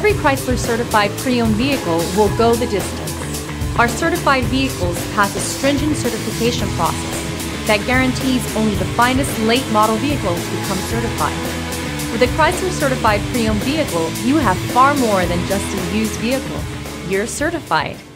every Chrysler certified pre-owned vehicle will go the distance. Our certified vehicles pass a stringent certification process that guarantees only the finest late model vehicles become certified. With a Chrysler certified pre-owned vehicle, you have far more than just a used vehicle. You're certified.